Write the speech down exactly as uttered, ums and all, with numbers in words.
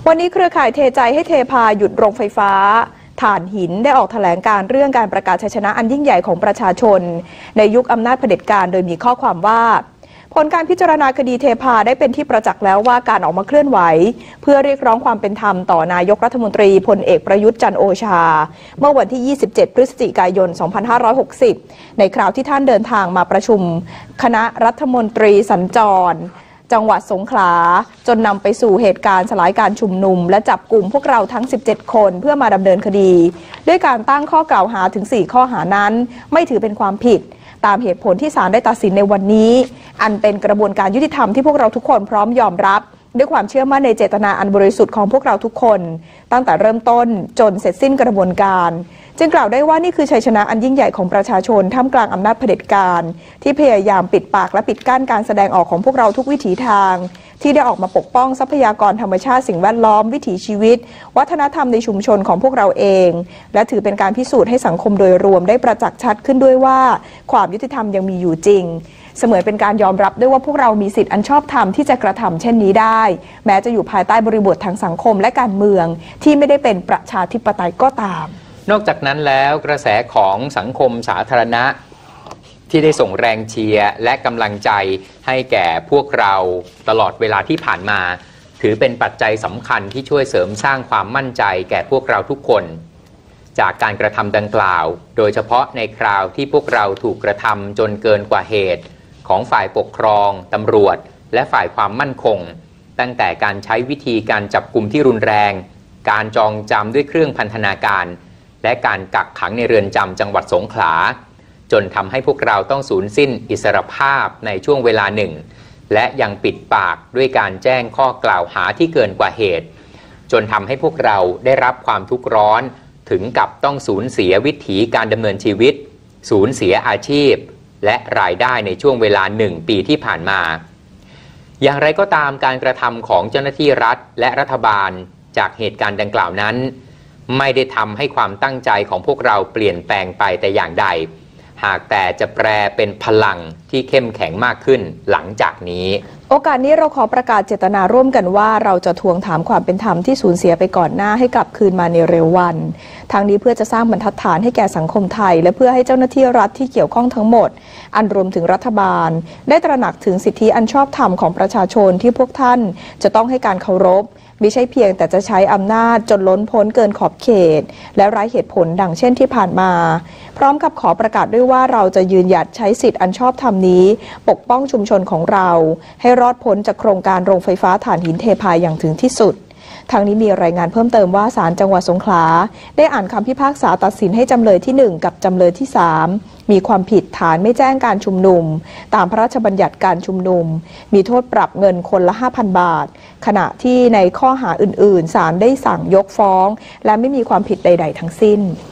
วันนี้เครือข่ายเทใจให้เทพาหยุดโรงไฟฟ้าถ่านหินได้ออกแถลงการเรื่องการประกาศชัยชนะอันยิ่งใหญ่ของประชาชนในยุคอำนาจเผด็จการโดยมีข้อความว่าผลการพิจารณาคดีเทพาได้เป็นที่ประจักษ์แล้วว่าการออกมาเคลื่อนไหวเพื่อเรียกร้องความเป็นธรรมต่อนายกรัฐมนตรีพลเอกประยุทธ์จันทร์โอชาเมื่อวันที่ยี่สิบเจ็ดพฤศจิกายนสองพันห้าร้อยหกสิบในคราวที่ท่านเดินทางมาประชุมคณะรัฐมนตรีสัญจรจังหวัดสงขลาจนนำไปสู่เหตุการณ์สลายการชุมนุมและจับกลุ่มพวกเราทั้งสิบเจ็ดคนเพื่อมาดำเนินคดีด้วยการตั้งข้อกล่าวหาถึงสี่ข้อหานั้นไม่ถือเป็นความผิดตามเหตุผลที่ศาลได้ตัดสินในวันนี้อันเป็นกระบวนการยุติธรรมที่พวกเราทุกคนพร้อมยอมรับด้วยความเชื่อมั่นในเจตนาอันบริสุทธิ์ของพวกเราทุกคนตั้งแต่เริ่มต้นจนเสร็จสิ้นกระบวนการจึงกล่าวได้ว่านี่คือชัยชนะอันยิ่งใหญ่ของประชาชนท่ามกลางอำนาจเผด็จการที่พยายามปิดปากและปิดกั้นการแสดงออกของพวกเราทุกวิถีทางที่ได้ออกมาปกป้องทรัพยากรธรรมชาติสิ่งแวดล้อมวิถีชีวิตวัฒนธรรมในชุมชนของพวกเราเองและถือเป็นการพิสูจน์ให้สังคมโดยรวมได้ประจักษ์ชัดขึ้นด้วยว่าความยุติธรรมยังมีอยู่จริงเสมือนเป็นการยอมรับด้วยว่าพวกเรามีสิทธิ์อันชอบธรรมที่จะกระทำเช่นนี้ได้แม้จะอยู่ภายใต้บริบททางสังคมและการเมืองที่ไม่ได้เป็นประชาธิปไตยก็ตามนอกจากนั้นแล้วกระแสของสังคมสาธารณะที่ได้ส่งแรงเชียร์และกำลังใจให้แก่พวกเราตลอดเวลาที่ผ่านมาถือเป็นปัจจัยสำคัญที่ช่วยเสริมสร้างความมั่นใจแก่พวกเราทุกคนจากการกระทำดังกล่าวโดยเฉพาะในคราวที่พวกเราถูกกระทำจนเกินกว่าเหตุของฝ่ายปกครองตำรวจและฝ่ายความมั่นคงตั้งแต่การใช้วิธีการจับกุมที่รุนแรงการจองจำด้วยเครื่องพันธนาการและการกักขังในเรือนจำจังหวัดสงขลาจนทำให้พวกเราต้องสูญสิ้นอิสรภาพในช่วงเวลาหนึ่งและยังปิดปากด้วยการแจ้งข้อกล่าวหาที่เกินกว่าเหตุจนทำให้พวกเราได้รับความทุกข์ร้อนถึงกับต้องสูญเสียวิถีการดำเนินชีวิตสูญเสียอาชีพและรายได้ในช่วงเวลาหนึ่งปีที่ผ่านมาอย่างไรก็ตามการกระทำของเจ้าหน้าที่รัฐและรัฐบาลจากเหตุการณ์ดังกล่าวนั้นไม่ได้ทำให้ความตั้งใจของพวกเราเปลี่ยนแปลงไปแต่อย่างใดหากแต่จะแปลเป็นพลังที่เข้มแข็งมากขึ้นหลังจากนี้โอกาสนี้เราขอประกาศเจตนาร่วมกันว่าเราจะทวงถามความเป็นธรรมที่สูญเสียไปก่อนหน้าให้กลับคืนมาในเร็ววันทางนี้เพื่อจะสร้างบรรทัดฐานให้แก่สังคมไทยและเพื่อให้เจ้าหน้าที่รัฐที่เกี่ยวข้องทั้งหมดอันรวมถึงรัฐบาลได้ตระหนักถึงสิทธิอันชอบธรรมของประชาชนที่พวกท่านจะต้องให้การเคารพไม่ใช่เพียงแต่จะใช้อำนาจจนล้นพ้นเกินขอบเขตและไร้เหตุผลดังเช่นที่ผ่านมาพร้อมกับขอประกาศด้วยว่าเราจะยืนหยัดใช้สิทธิอันชอบธรรมนี้ปกป้องชุมชนของเราให้รอดพ้นจากโครงการโรงไฟฟ้าถ่านหินเทพาอย่างถึงที่สุดทางนี้มีรายงานเพิ่มเติมว่าศาลจังหวัดสงขลาได้อ่านคำพิพากษาตัดสินให้จำเลยที่หนึ่งกับจำเลยที่สามมีความผิดฐานไม่แจ้งการชุมนุมตามพระราชบัญญัติการชุมนุมมีโทษปรับเงินคนละ ห้าพัน บาทขณะที่ในข้อหาอื่นๆศาลได้สั่งยกฟ้องและไม่มีความผิดใดๆทั้งสิ้น